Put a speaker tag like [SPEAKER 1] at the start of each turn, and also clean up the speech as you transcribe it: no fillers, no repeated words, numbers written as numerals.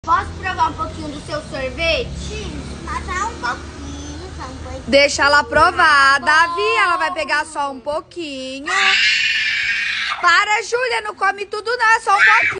[SPEAKER 1] Posso provar um pouquinho do seu sorvete?
[SPEAKER 2] Sim, mas só um pouquinho, só um pouquinho.
[SPEAKER 3] Deixa ela provar, Davi. Ela vai pegar só um pouquinho. Para, Júlia, não come tudo não, é só um pouquinho.